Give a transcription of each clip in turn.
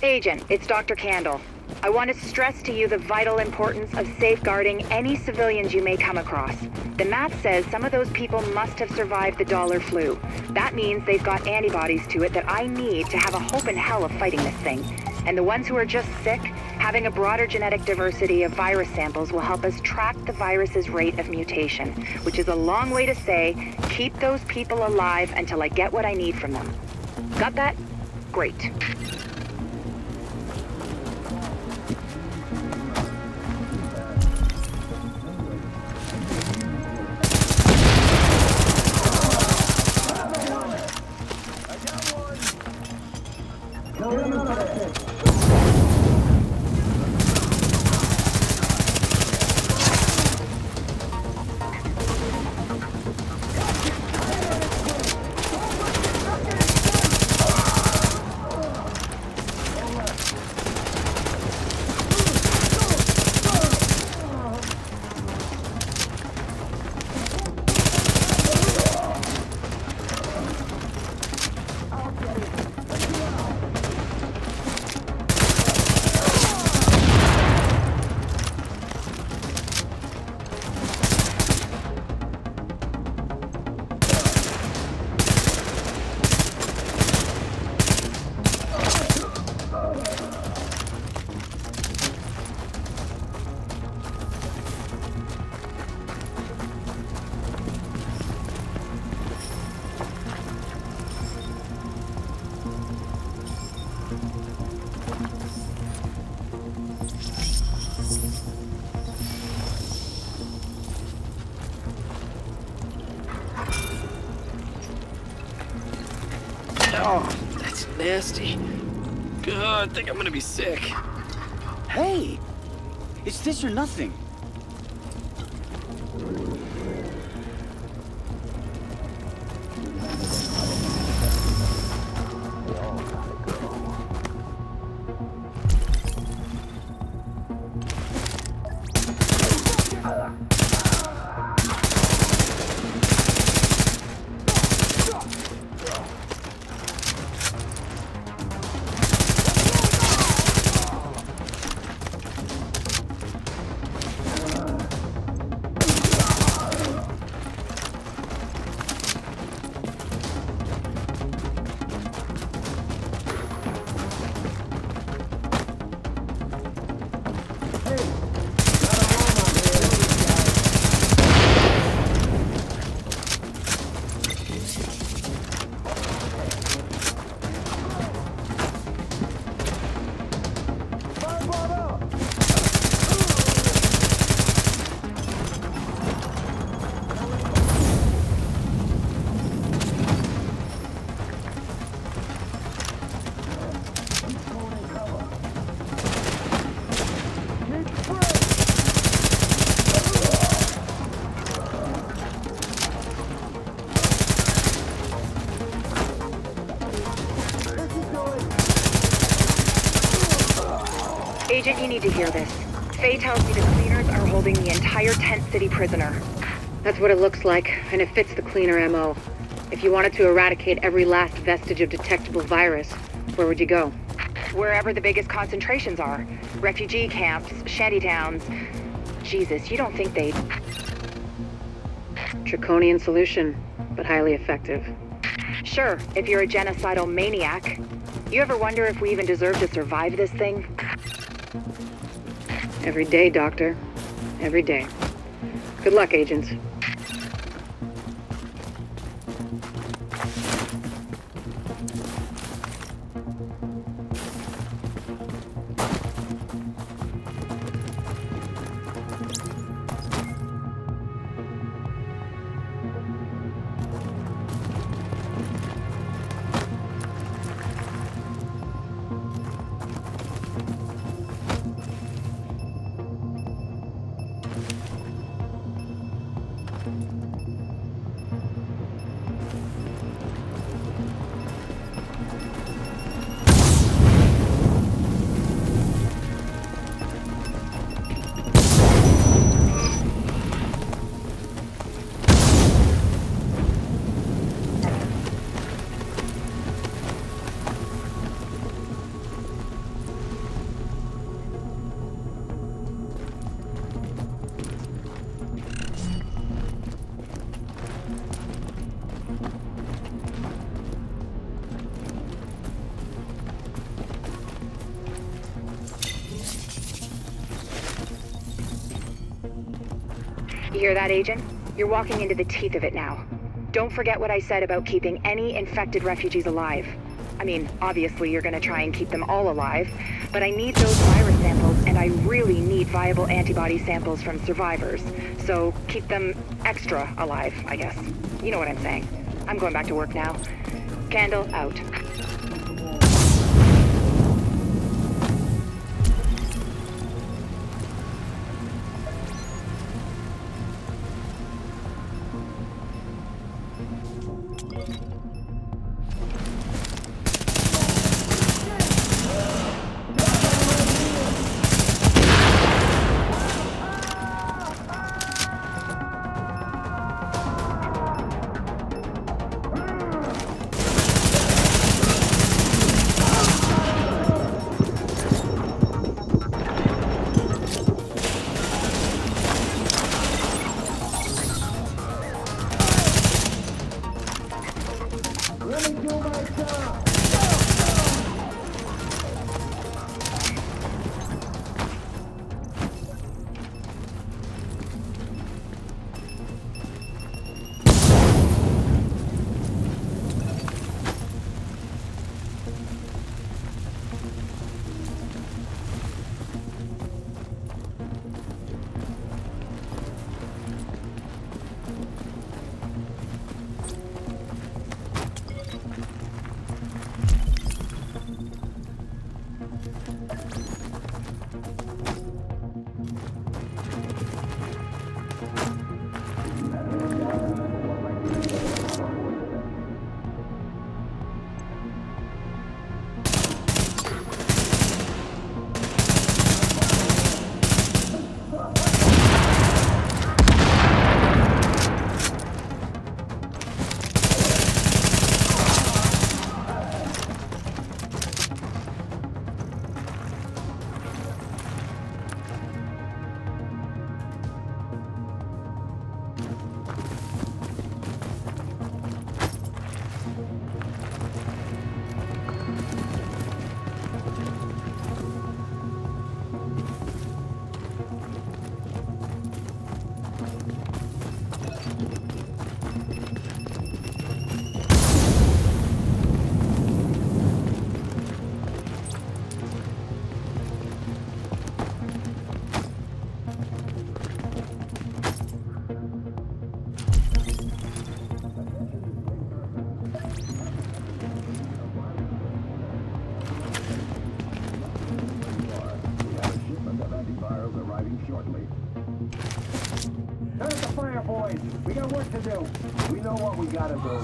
Agent, it's Dr. Candle. I want to stress to you the vital importance of safeguarding any civilians you may come across. The map says some of those people must have survived the dollar flu. That means they've got antibodies to it that I need to have a hope in hell of fighting this thing. And the ones who are just sick, having a broader genetic diversity of virus samples will help us track the virus's rate of mutation, which is a long way to say, keep those people alive until I get what I need from them. Got that? Great. Oh, that's nasty. God, I think I'm gonna be sick. Hey! It's this or nothing. Agent, you need to hear this. Faye tells me the cleaners are holding the entire Tent City prisoner. That's what it looks like, and it fits the cleaner MO. If you wanted to eradicate every last vestige of detectable virus, where would you go? Wherever the biggest concentrations are. Refugee camps, shantytowns. Jesus, you don't think they'd... Draconian solution, but highly effective. Sure, if you're a genocidal maniac. You ever wonder if we even deserve to survive this thing? Every day, Doctor. Every day. Good luck, agents. hear that, Agent? You're walking into the teeth of it now. Don't forget what I said about keeping any infected refugees alive. I mean, obviously you're gonna try and keep them all alive, but I need those virus samples, and I really need viable antibody samples from survivors. So keep them extra alive, I guess. You know what I'm saying. I'm going back to work now. Candle out. We got work to do. We know what we gotta do.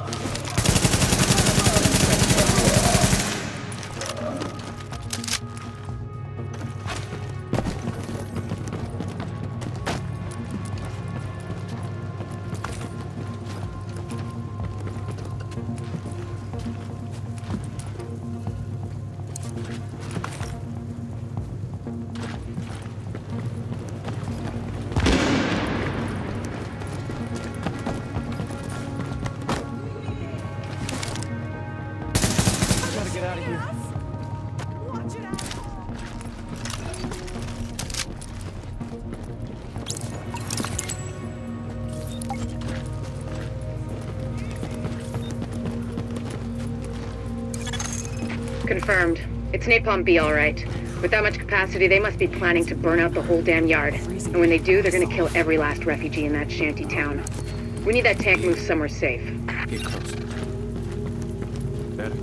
Confirmed. It's Napalm B, all right. With that much capacity, they must be planning to burn out the whole damn yard. And when they do, they're gonna kill every last refugee in that shanty town. We need that tank moved somewhere safe. Get closer. Better.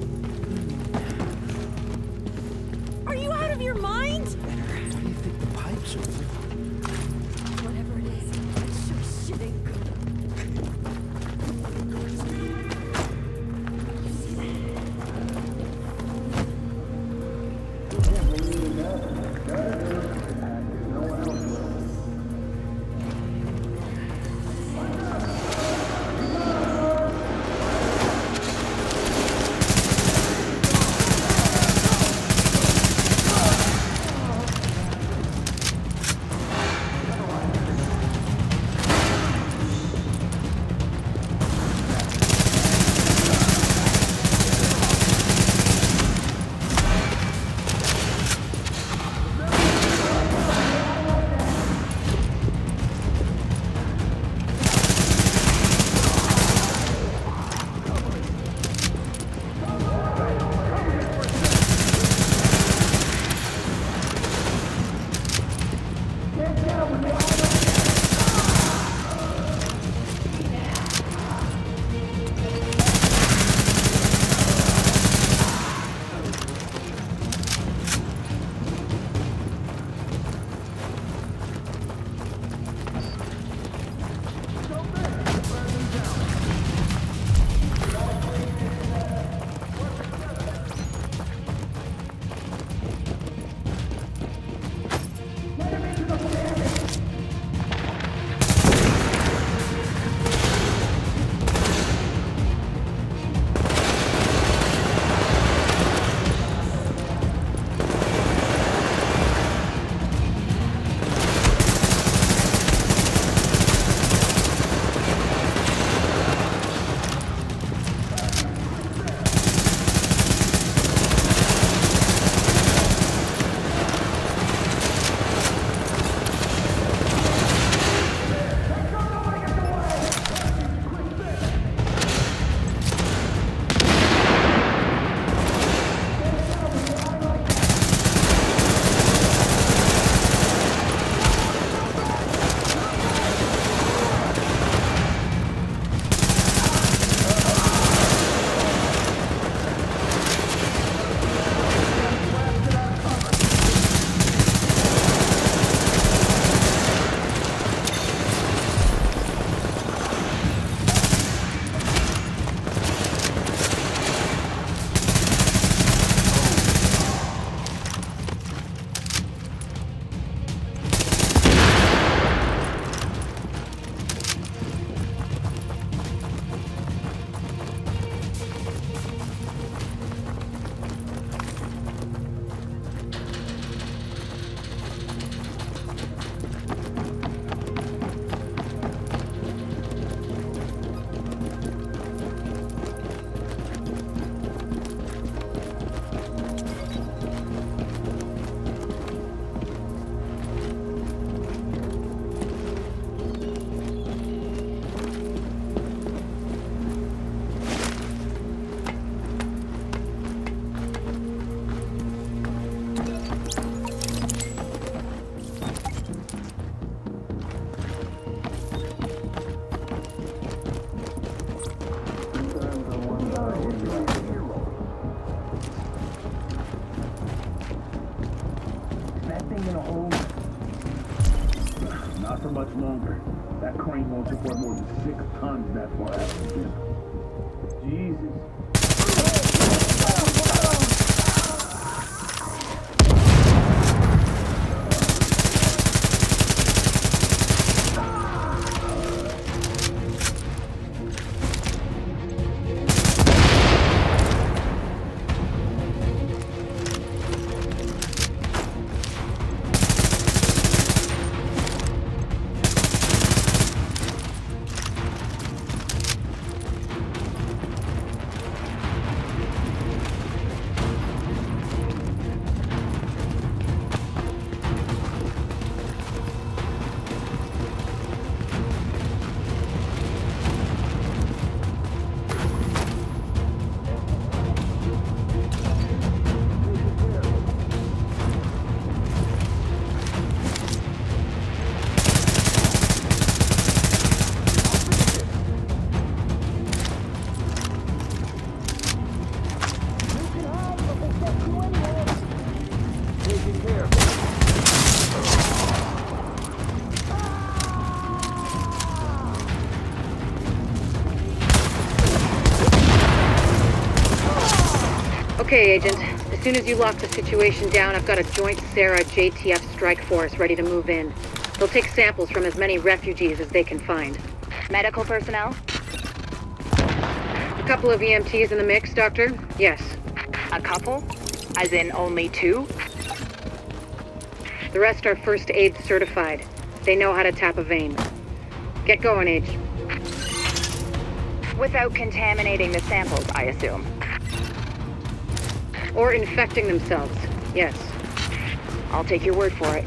Are you out of your mind? What do you think the pipes are for? Whatever it is, it sure shit ain't good. one's that far out of the ship. Jesus. Okay, Agent. As soon as you lock the situation down, I've got a joint Sarah JTF strike force ready to move in. They'll take samples from as many refugees as they can find. Medical personnel? A couple of EMTs in the mix, Doctor? Yes. A couple? As in only two? The rest are first aid certified. They know how to tap a vein. Get going, Age. Without contaminating the samples, I assume. Or infecting themselves, yes. I'll take your word for it.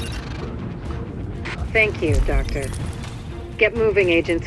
Thank you, Doctor. Get moving, Agent.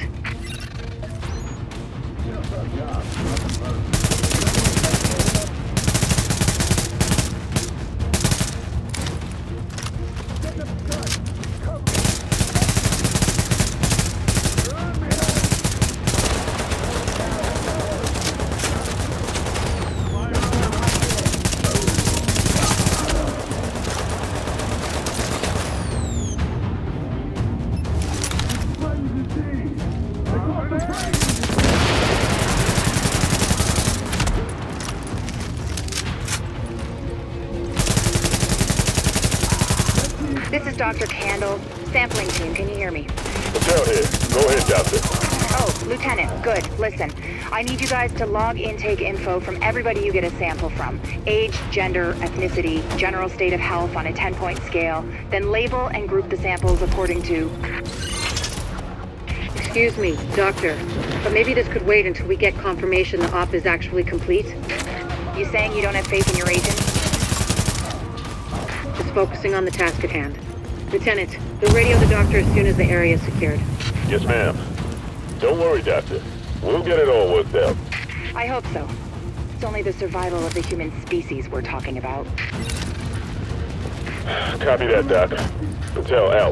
This is Dr. Candle. Sampling team, can you hear me? Hotel here. Go ahead, Doctor. Oh, Lieutenant, good. Listen, I need you guys to log intake info from everybody you get a sample from. Age, gender, ethnicity, general state of health on a 10-point scale. Then label and group the samples according to... Excuse me, Doctor, but maybe this could wait until we get confirmation the op is actually complete? You saying you don't have faith in your agent? Just focusing on the task at hand. Lieutenant, you'll radio the doctor as soon as the area is secured. Yes, ma'am. Don't worry, Doctor. We'll get it all worked out. I hope so. It's only the survival of the human species we're talking about. Copy that, Doc. Hotel out.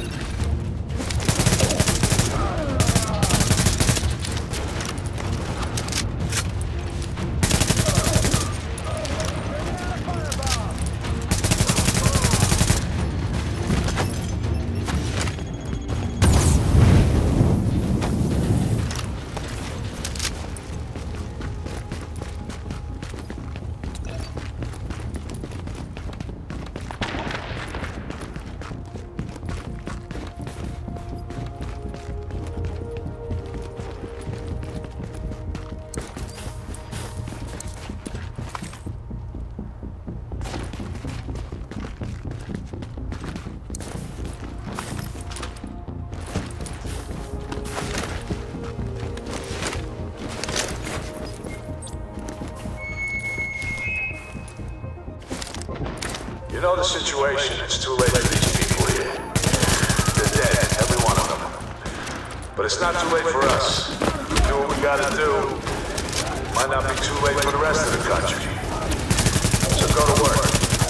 You know the situation. It's too late for these people here. They're dead, every one of them. But it's not too late for us. We do what we gotta do. Might not be too late for the rest of the country. So go to work.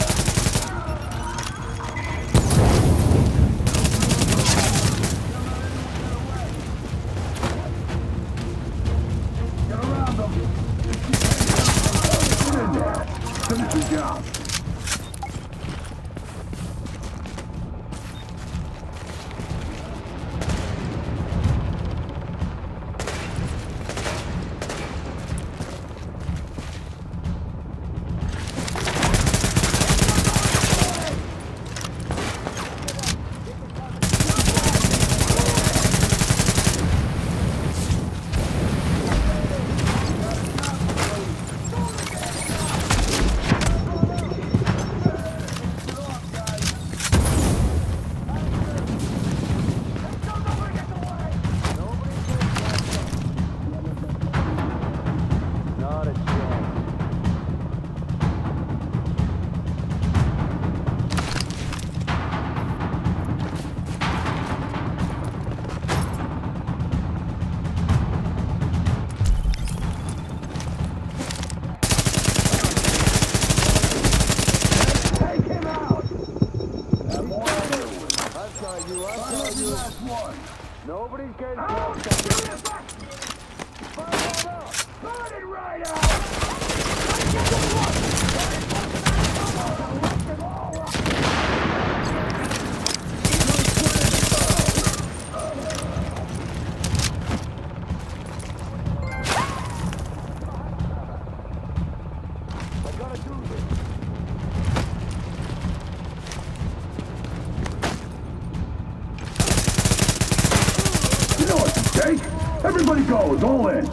Get around them. Get in there. Finish your job. Everybody goes, all in.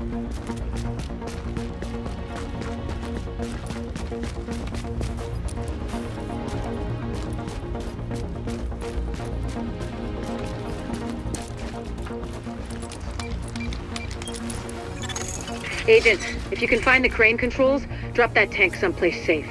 Agent, if you can find the crane controls, drop that tank someplace safe.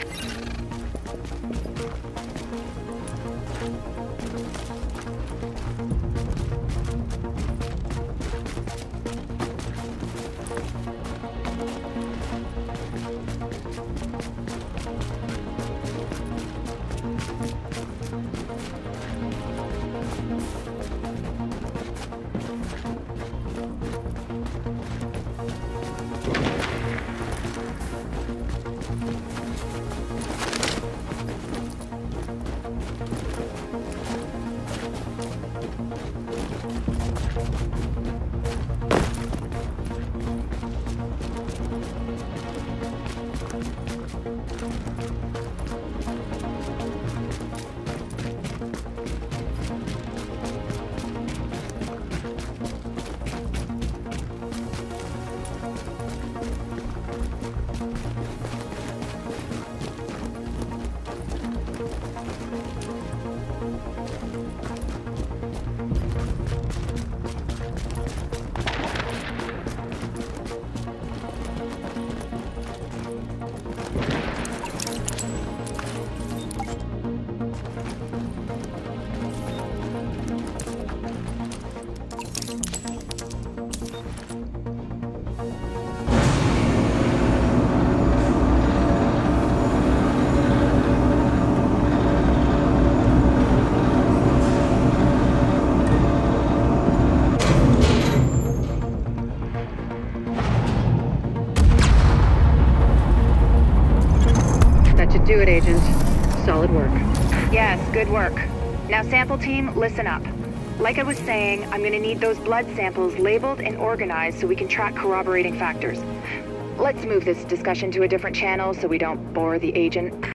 Do it, Agent. Solid work. Yes, good work. Now, sample team, listen up. Like I was saying, I'm gonna need those blood samples labeled and organized so we can track corroborating factors. Let's move this discussion to a different channel so we don't bore the agent.